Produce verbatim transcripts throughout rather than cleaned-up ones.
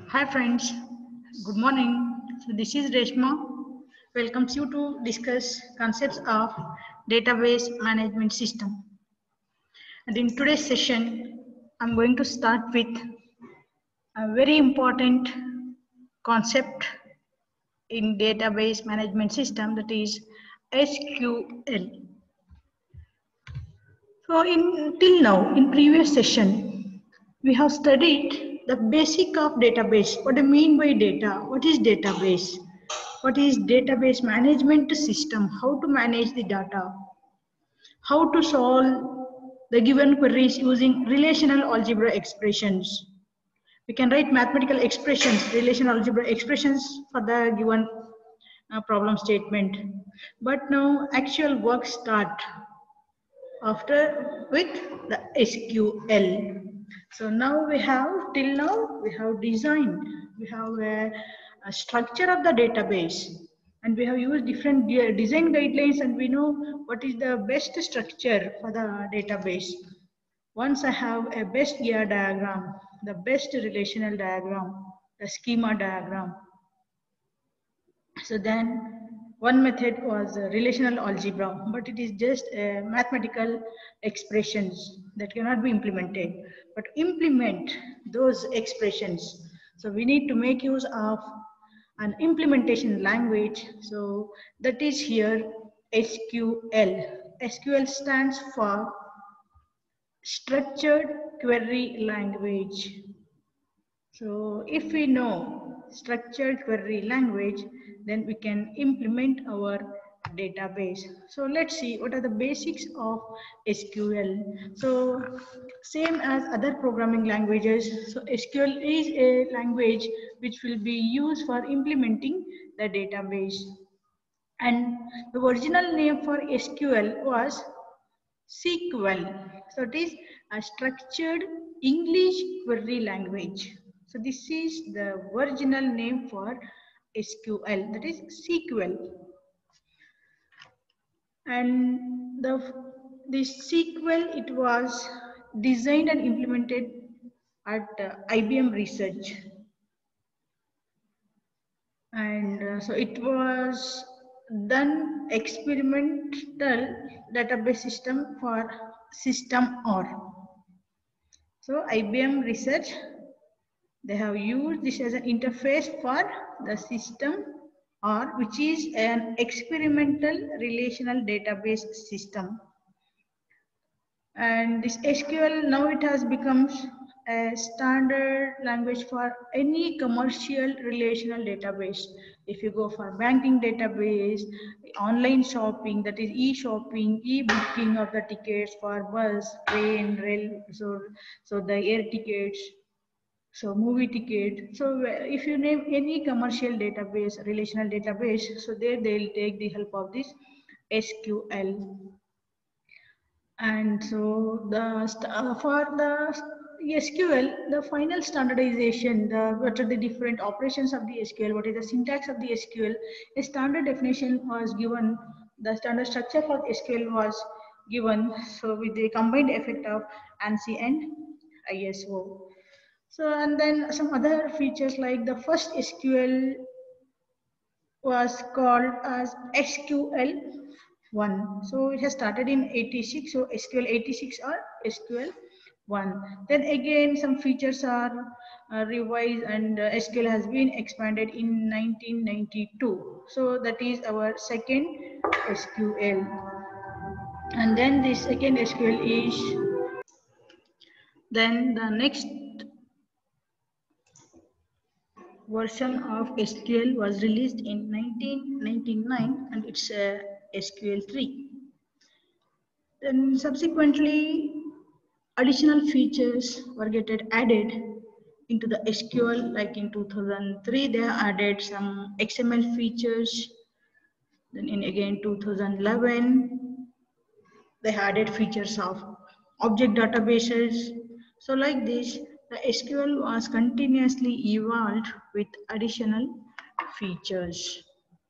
Hi friends, good morning. So this is Reshma. Welcomes you to discuss concepts of database management system. And in today's session, I'm going to start with a very important concept in database management system, that is S Q L. So in till now, in previous session, we have studied the basic of database. What do you mean by data? What is database? What is database management system? How to manage the data? How to solve the given queries using relational algebra expressions? We can write mathematical expressions, relational algebra expressions for the given uh, problem statement. But now actual work start after with the S Q L. So now we have, till now, we have designed, we have a, a structure of the database, and we have used different design guidelines, and we know what is the best structure for the database. Once I have a best gear diagram, the best relational diagram, the schema diagram, so then one method was uh, relational algebra, but it is just uh, mathematical expressions that cannot be implemented. But implement those expressions. So we need to make use of an implementation language. So that is here S Q L. S Q L stands for Structured Query Language. So if we know structured query language, then we can implement our database. So let's see what are the basics of S Q L. So same as other programming languages, so S Q L is a language which will be used for implementing the database. And the original name for S Q L was S Q L. So it is a structured English query language. So this is the original name for S Q L, that is S Q L. And the this S Q L, it was designed and implemented at uh, I B M Research. And uh, so it was done experimental database system for System R. So I B M Research, they have used this as an interface for the System R, which is an experimental relational database system. And this S Q L, now it has become a standard language for any commercial relational database. If you go for banking database, online shopping, that is e-shopping, e-booking of the tickets for bus, train, rail, so, so the air tickets, so movie ticket. So if you name any commercial database, relational database, so there they'll take the help of this S Q L. And so the uh, for the S Q L, the final standardization, the what are the different operations of the S Q L, what is the syntax of the S Q L, a standard definition was given, the standard structure for S Q L was given, so with the combined effect of ANSI and I S O. So and then some other features like the first S Q L was called as S Q L one. So it has started in eighty-six, so S Q L eighty-six or S Q L one. Then again some features are uh, revised, and uh, S Q L has been expanded in nineteen ninety-two. So that is our second S Q L. And then the second S Q L is, then the next version of S Q L was released in nineteen ninety-nine, and it's uh, S Q L three. Then subsequently, additional features were getting added into the S Q L, like in two thousand three, they added some X M L features. Then in again two thousand eleven, they added features of object databases. So like this, the S Q L was continuously evolved with additional features.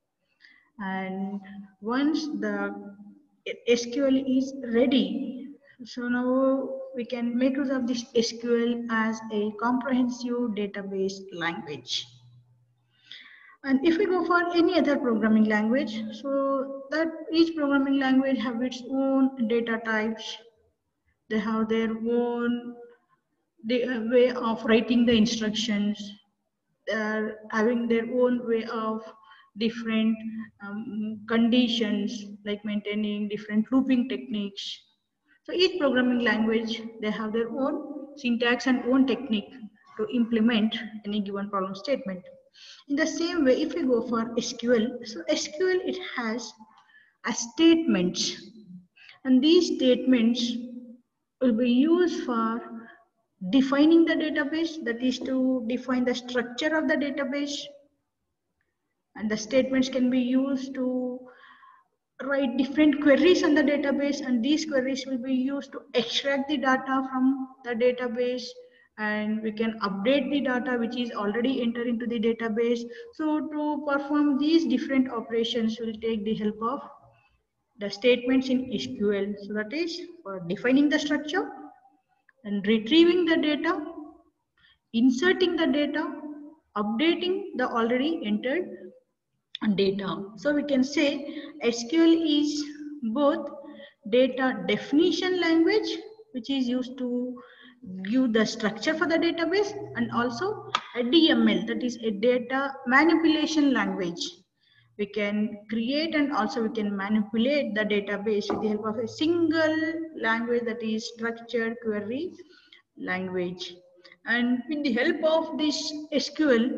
And once the S Q L is ready So now we can make use of this S Q L as a comprehensive database language. And if we go for any other programming language, so that each programming language have its own data types. They have their own way of writing the instructions. They are having their own way of different um, conditions, like maintaining different looping techniques. So each programming language, they have their own syntax and own technique to implement any given problem statement. In the same way, if we go for S Q L, so S Q L, it has a statements, and these statements will be used for defining the database, that is to define the structure of the database, and the statements can be used to write different queries on the database, and these queries will be used to extract the data from the database, and we can update the data which is already entered into the database. So to perform these different operations, we'll take the help of the statements in S Q L. So that is for defining the structure and retrieving the data, inserting the data, updating the already entered data. So we can say S Q L is both data definition language, which is used to give the structure for the database, and also a D M L, that is a data manipulation language. We can create and also we can manipulate the database with the help of a single language, that is structured query language. And with the help of this S Q L,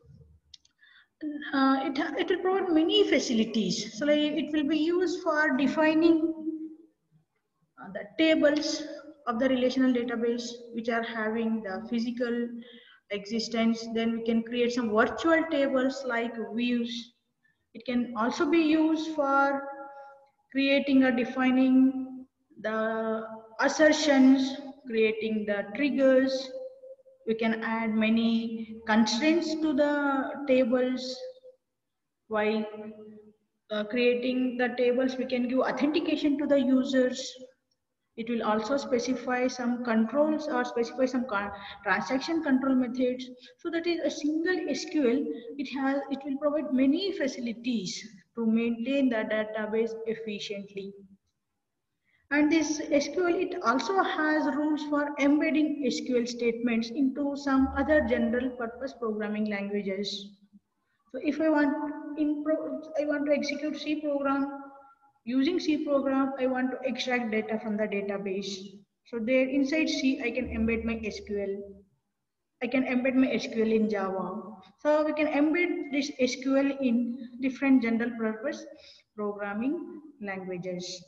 uh, it, it will provide many facilities. So like it will be used for defining uh, the tables of the relational database which are having the physical existence. Then we can create some virtual tables like views. It can also be used for creating or defining the assertions, creating the triggers. We can add many constraints to the tables. While uh, creating the tables, we can give authentication to the users. It will also specify some controls or specify some con transaction control methods. So that is a single S Q L. It has, it will provide many facilities to maintain the database efficiently. And this S Q L, it also has rules for embedding S Q L statements into some other general purpose programming languages. So if I want impro I want to execute C program, using C program, I want to extract data from the database. So there inside C, I can embed my S Q L. I can embed my S Q L in Java. So we can embed this S Q L in different general purpose programming languages.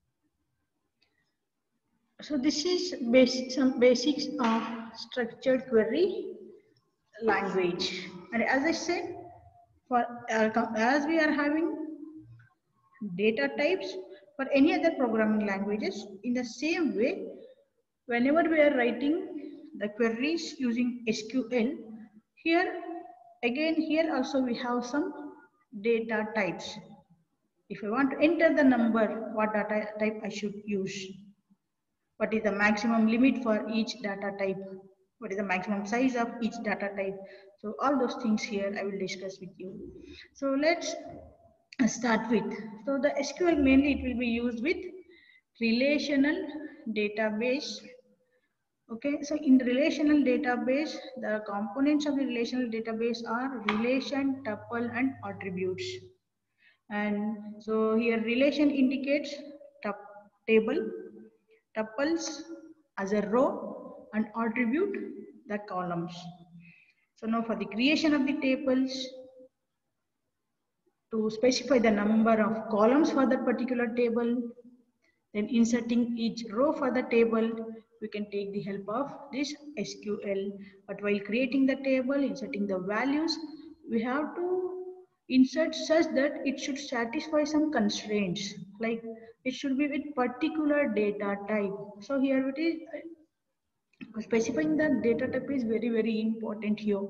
So this is basic, some basics of structured query language. And as I said, for uh, as we are having data types for any other programming languages, in the same way, whenever we are writing the queries using S Q L, here again here also we have some data types. If I want to enter the number, what data type I should use? What is the maximum limit for each data type? What is the maximum size of each data type? So all those things here I will discuss with you. So let's start with. So the S Q L mainly it will be used with relational database. Okay, so in the relational database, the components of the relational database are relation, tuple, and attributes. And so here relation indicates table, tuples as a row, and attribute the columns. So now for the creation of the tables, to specify the number of columns for that particular table, then inserting each row for the table, we can take the help of this S Q L. But while creating the table, inserting the values, we have to insert such that it should satisfy some constraints, like it should be with particular data type. So here it is, specifying the data type is very, very important here.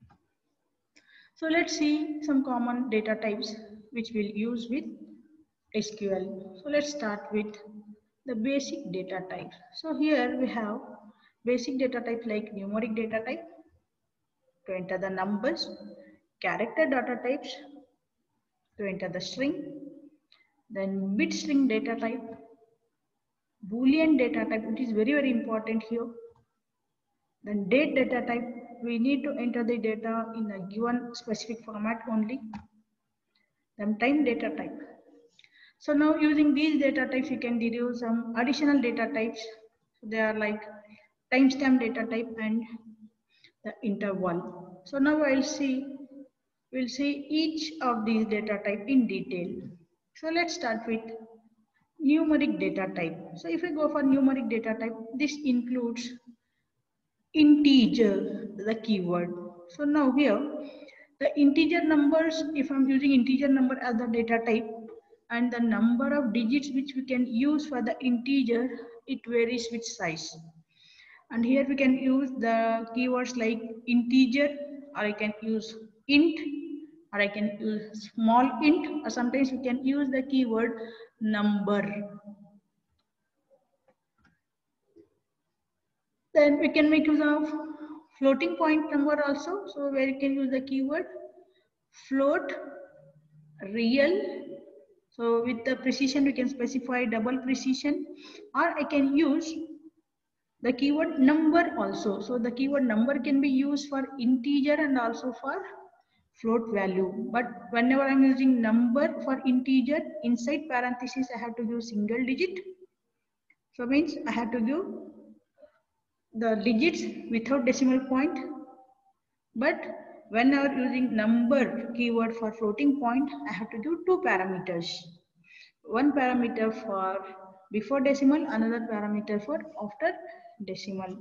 So let's see some common data types which we'll use with S Q L. So let's start with the basic data types. So here we have basic data types like numeric data type to enter the numbers, character data types to enter the string, then bit string data type, Boolean data type, which is very very important here. Then date data type, we need to enter the data in a given specific format only. Then time data type. So now using these data types, you can derive some additional data types. So they are like timestamp data type and the interval. So now I'll see, we'll see each of these data type in detail. So let's start with numeric data type. So if we go for numeric data type, this includes integer, the keyword. So now here, the integer numbers, if I'm using integer number as the data type, and the number of digits which we can use for the integer, it varies with size. And here we can use the keywords like integer, or I can use int, or I can use small int, or sometimes we can use the keyword number. Then we can make use of floating point number also. So where you can use the keyword float, real. So with the precision, we can specify double precision, or I can use the keyword number also. So the keyword number can be used for integer and also for float value. But whenever I'm using number for integer, inside parentheses, I have to use single digit. So means I have to give the digits without decimal point. But whenever using number keyword for floating point, I have to give two parameters. One parameter for before decimal, another parameter for after decimal.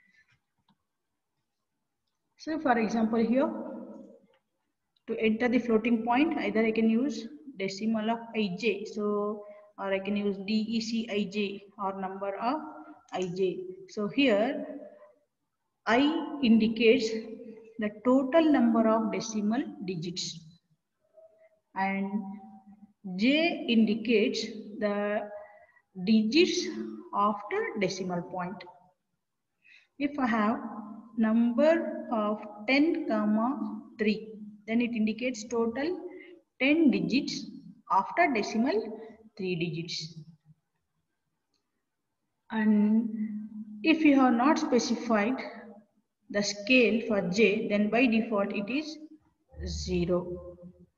So for example here, to enter the floating point, either I can use decimal of ij, so or I can use decij or number of ij. So here I indicates the total number of decimal digits and j indicates the digits after decimal point. If I have number of ten comma three, then it indicates total ten digits after decimal three digits. And if you have not specified the scale for j, then by default it is zero.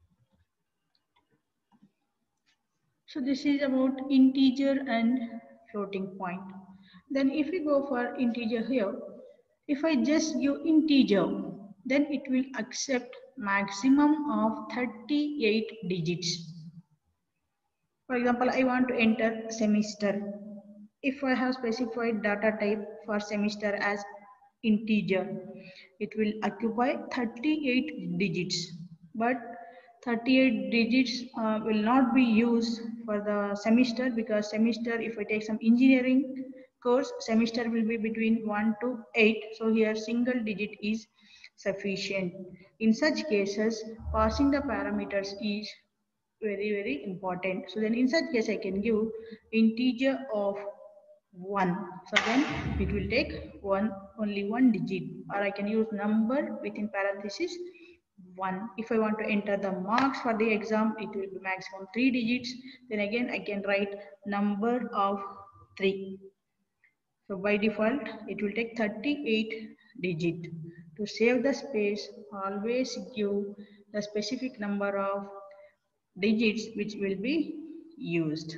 So this is about integer and floating point. Then if we go for integer here, if I just give integer, then it will accept maximum of thirty-eight digits. For example, I want to enter semester. If I have specified data type for semester as integer, it will occupy thirty-eight digits. But thirty-eight digits uh, will not be used for the semester, because semester, if I take some engineering course, semester will be between one to eight. So here single digit is sufficient. In such cases, passing the parameters is very very important. So then in such case I can give integer of one. So then it will take one only one digit, or I can use number within parenthesis one. If I want to enter the marks for the exam, it will be maximum three digits. Then again I can write number of three. So by default it will take thirty-eight digit. To save the space, always give the specific number of digits which will be used.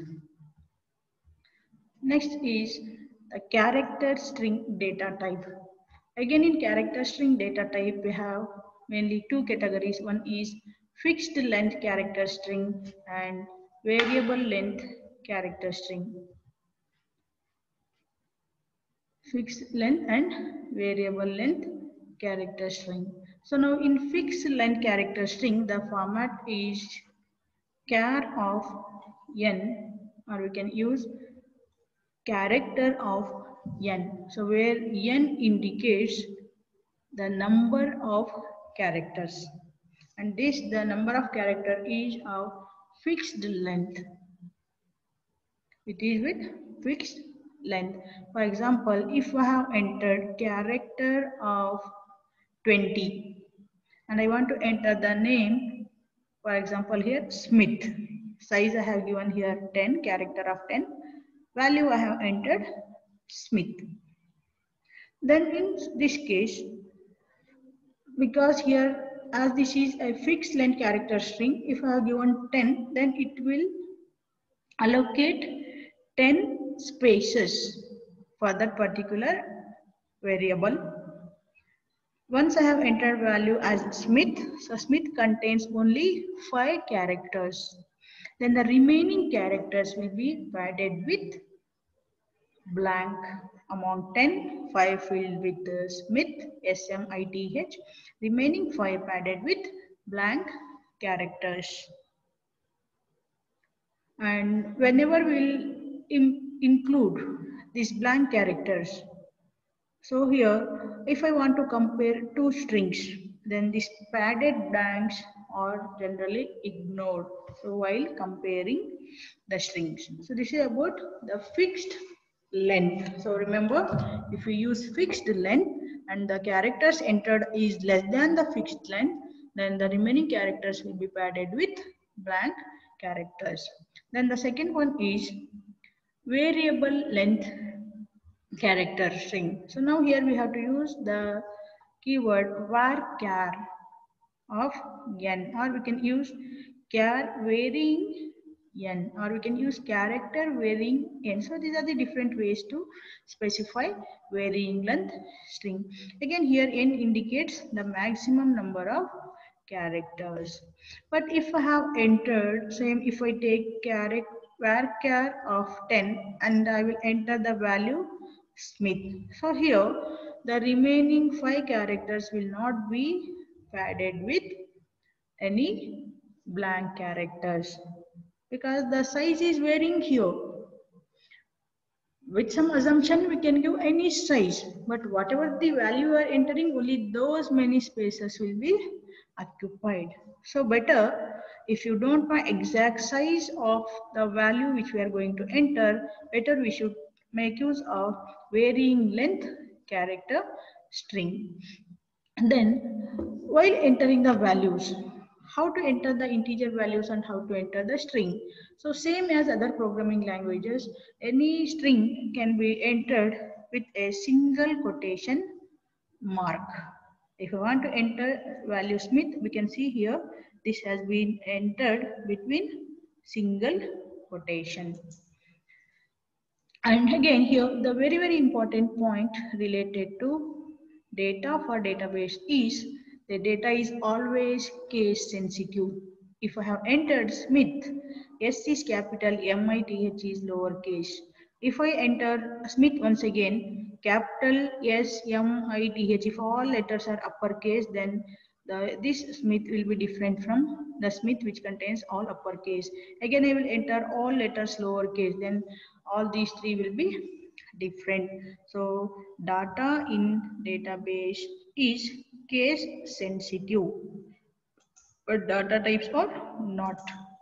Next is the character string data type. Again, in character string data type, we have mainly two categories. One is fixed length character string and variable length character string. Fixed length and variable length character string. So now in fixed length character string, the format is char of n, or we can use character of n. So where n indicates the number of characters, and this the number of character is of fixed length. It is with fixed length. For example, if I have entered character of twenty and I want to enter the name, for example here Smith. Size I have given here ten, character of ten. Value I have entered Smith. Then in this case, because here as this is a fixed length character string, if I have given ten, then it will allocate ten spaces for that particular variable. Once I have entered value as Smith, so Smith contains only five characters. Then the remaining characters will be padded with blank. Among ten, five filled with uh, Smith, S M I T H, remaining five padded with blank characters. And whenever we'll include these blank characters, so here if I want to compare two strings, then these padded blanks are generally ignored, so while comparing the strings. So this is about the fixed length. So remember, if we use fixed length and the characters entered is less than the fixed length, then the remaining characters will be padded with blank characters. Then the second one is variable length character string. So now here we have to use the keyword varchar of n, or we can use char varying n, or we can use character varying n. So these are the different ways to specify varying length string. Again here n indicates the maximum number of characters. But if I have entered, same if I take character varchar of ten and I will enter the value Smith. So here the remaining five characters will not be padded with any blank characters because the size is varying here. With some assumption we can give any size, but whatever the value you are entering, only those many spaces will be occupied. So better, if you don't know exact size of the value which we are going to enter, better we should make use of varying length character string. And then while entering the values, how to enter the integer values and how to enter the string. So same as other programming languages, any string can be entered with a single quotation mark. If you want to enter value Smith, we can see here this has been entered between single quotation. And again here the very very important point related to data for database is the data is always case sensitive. If I have entered Smith, S is capital, M I T H is lowercase. If I enter Smith once again, capital S, M I T H, if all letters are uppercase, then the, this Smith will be different from the Smith which contains all uppercase. Again I will enter all letters lowercase, then all these three will be different. So data in database is case sensitive, but data types are not.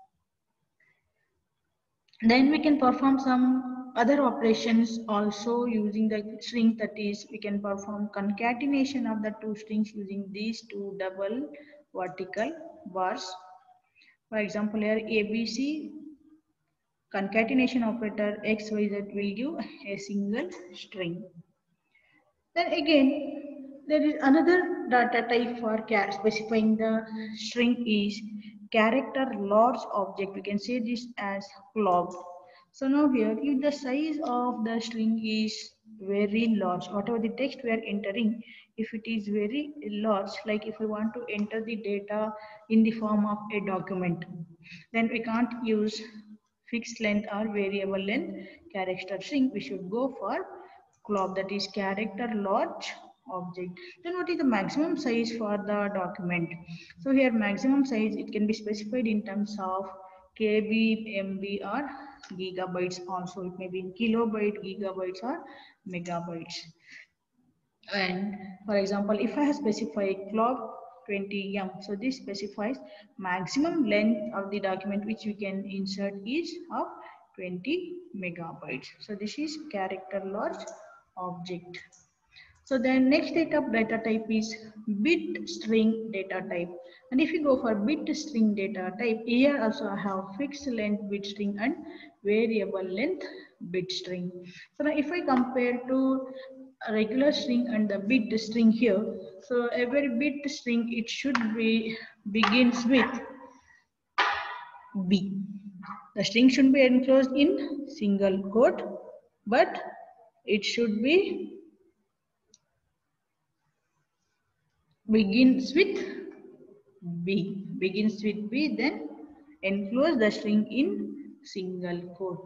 Then we can perform some other operations also using the string, that is we can perform concatenation of the two strings using these two double vertical bars. For example here A B C concatenation operator X Y Z will give a single string. Then again, there is another data type for specifying the string is character large object. We can say this as glob. So now here, if the size of the string is very large, whatever the text we are entering, if it is very large, like if I want to enter the data in the form of a document, then we can't use fixed length or variable length character string. We should go for glob, that is character large object. Then what is the maximum size for the document? So here maximum size, it can be specified in terms of K B, M B or gigabytes also. It may be in kilobyte, gigabytes or megabytes. And for example, if I have specified glob twenty M, so this specifies maximum length of the document which we can insert is of twenty megabytes. So this is character large object. So then next data data type is bit string data type. And if you go for bit string data type, here also I have fixed length bit string and variable length bit string. So now if I compare to a regular string and the bit string here, so every bit string it should be begins with B. The string should be enclosed in single quote, but it should be begins with B. Begins with B, then enclose the string in single quote.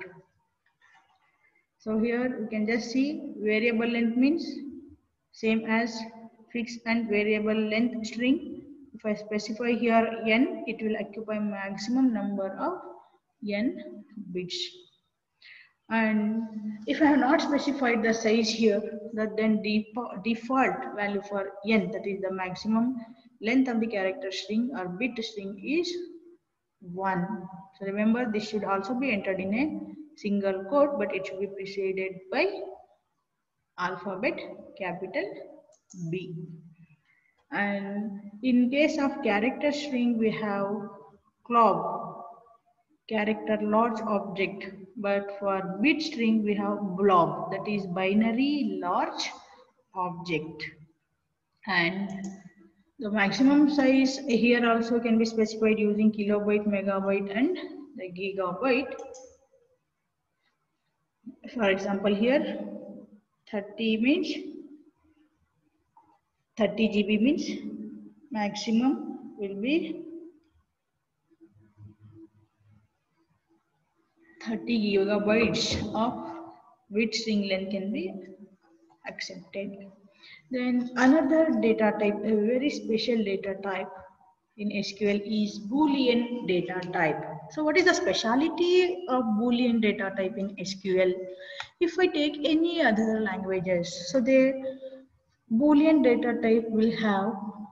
So here you can just see variable length means same as fixed and variable length string. If I specify here n, it will occupy maximum number of n bits. And if I have not specified the size here, that then default value for n, that is the maximum length of the character string or bit string, is one. So remember, this should also be entered in a single quote, but it should be preceded by alphabet capital B. And in case of character string, we have clob, character large object, but for bit string we have blob, that is binary large object. And the maximum size here also can be specified using kilobyte, megabyte and the gigabyte. For example, here thirty means thirty G B means maximum will be thirty gigabytes of bit string length can be accepted. Then another data type, a very special data type in S Q L is Boolean data type. So what is the speciality of Boolean data type in S Q L? If I take any other languages, so the Boolean data type will have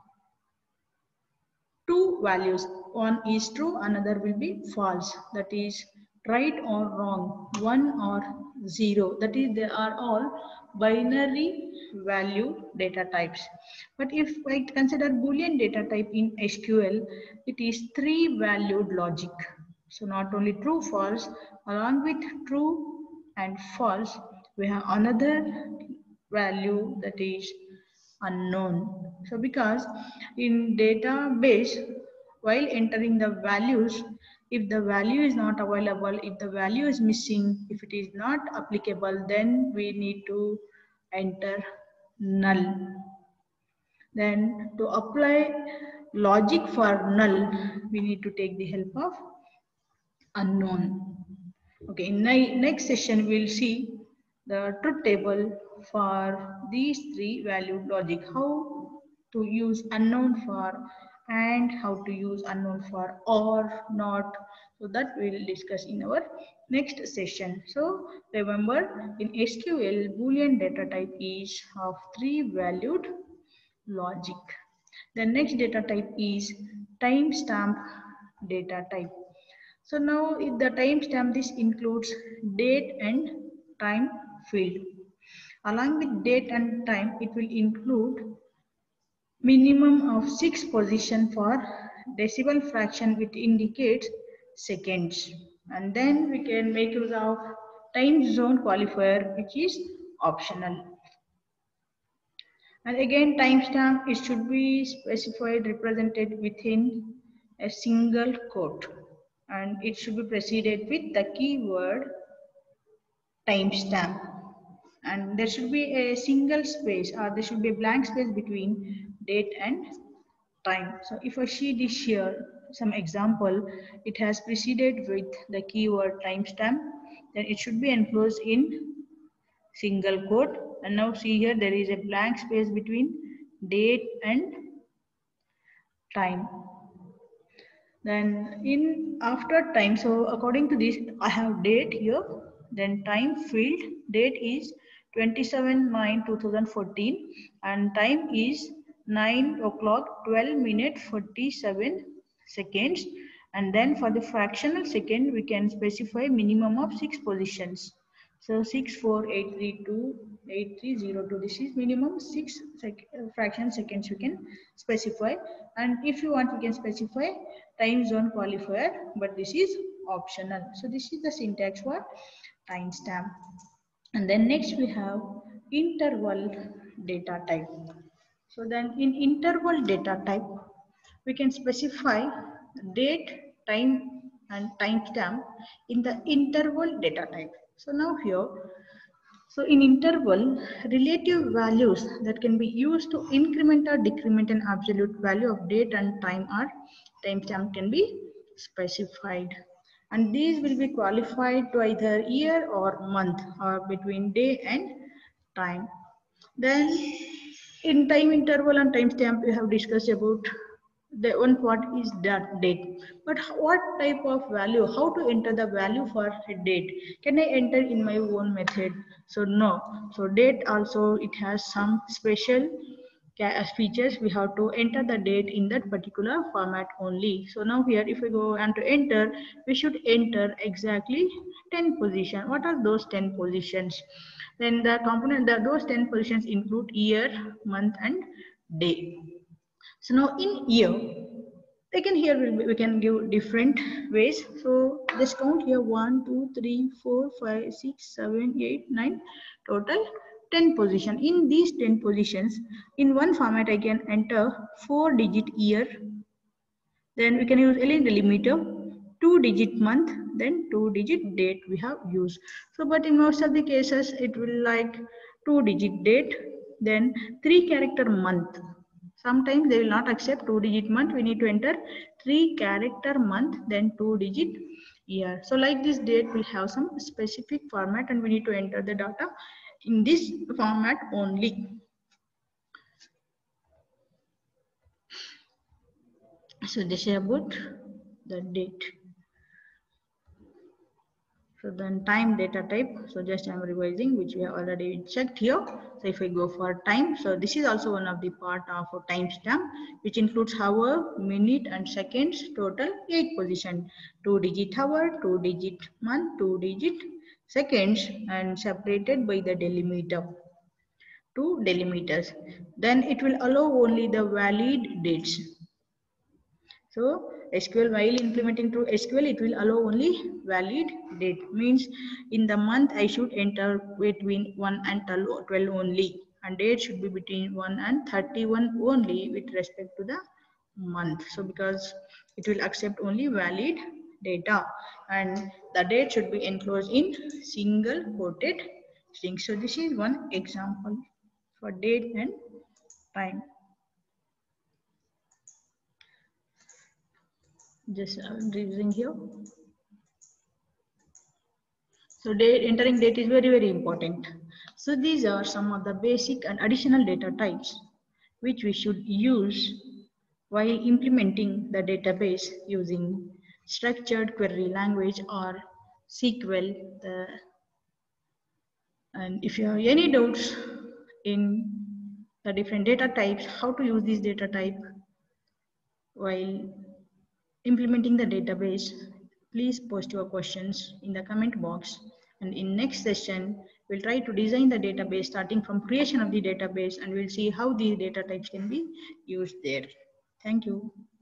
two values. One is true, another will be false. That is right or wrong, one or zero. That is, they are all binary value data types. But if I consider Boolean data type in S Q L, it is three valued logic. So not only true, false, along with true and false, we have another value that is unknown. So because in database, while entering the values, if the value is not available, if the value is missing, if it is not applicable, then we need to enter null. Then to apply logic for null, we need to take the help of unknown. Okay, in the next session we'll see the truth table for these three valued logic, how to use unknown for and how to use unknown for or not. So that we'll discuss in our next session. So remember, in S Q L, Boolean data type is of three valued logic. The next data type is timestamp data type. So now if the timestamp, this includes date and time field. Along with date and time, it will include minimum of six position for decimal fraction which indicates seconds. And then we can make use of time zone qualifier, which is optional. And again, timestamp, it should be specified, represented within a single quote. And it should be preceded with the keyword timestamp. And there should be a single space, or there should be a blank space between date and time. So if I see this here, some example, it has preceded with the keyword timestamp, then it should be enclosed in single quote. And now see here, there is a blank space between date and time. Then in after time, so according to this, I have date here, then time field, date is twenty-seven nine two thousand fourteen and time is nine o'clock twelve minutes forty-seven seconds, And then for the fractional second, we can specify minimum of six positions. So six, four, eight, three, two, eight, three, zero, two. This is minimum six sec fraction seconds you can specify. And if you want, you can specify time zone qualifier, but this is optional. So this is the syntax for timestamp. And then next we have interval data type. So then in interval data type, we can specify date, time and timestamp in the interval data type. So now here, so in interval, relative values that can be used to increment or decrement an absolute value of date and time or timestamp can be specified. And these will be qualified to either year or month or between day and time. Then in time interval and timestamp, we have discussed about the one part is that date. But what type of value, how to enter the value for a date? Can I enter in my own method? So no. So date also, it has some special features. We have to enter the date in that particular format only. So now here, if we go and to enter, we should enter exactly ten position. What are those ten positions? Then the component, the, those ten positions include year, month and day. So now in year, again here we can give different ways. So just count here one, two, three, four, five, six, seven, eight, nine, total ten position. In these ten positions, in one format I can enter four digit year. Then we can use any delimiter, two digit month, then two digit date we have used. So but in most of the cases it will like two digit date, then three character month. Sometimes they will not accept two digit month. We need to enter three character month, then two digit year. So like this date will have some specific format and we need to enter the data in this format only. So this is about the date. So then time data type. So just I'm revising, which we have already checked here. So if we go for time, so this is also one of the part of a timestamp, which includes hour, minute and seconds, total eight position, two digit hour, two digit month, two digit seconds, and separated by the delimiter, two delimiters. Then it will allow only the valid dates. So S Q L, while implementing to S Q L, it will allow only valid date. Means in the month I should enter between one and twelve only, and date should be between one and thirty-one only with respect to the month. So because it will accept only valid data, and the date should be enclosed in single quoted string. So this is one example for date and time. Just uh, revising here. So date, entering date is very, very important. So these are some of the basic and additional data types which we should use while implementing the database using structured query language or S Q L. The, and if you have any doubts in the different data types, how to use this data type while implementing the database, please post your questions in the comment box. And in next session, we'll try to design the database starting from creation of the database, and we'll see how these data types can be used there. Thank you.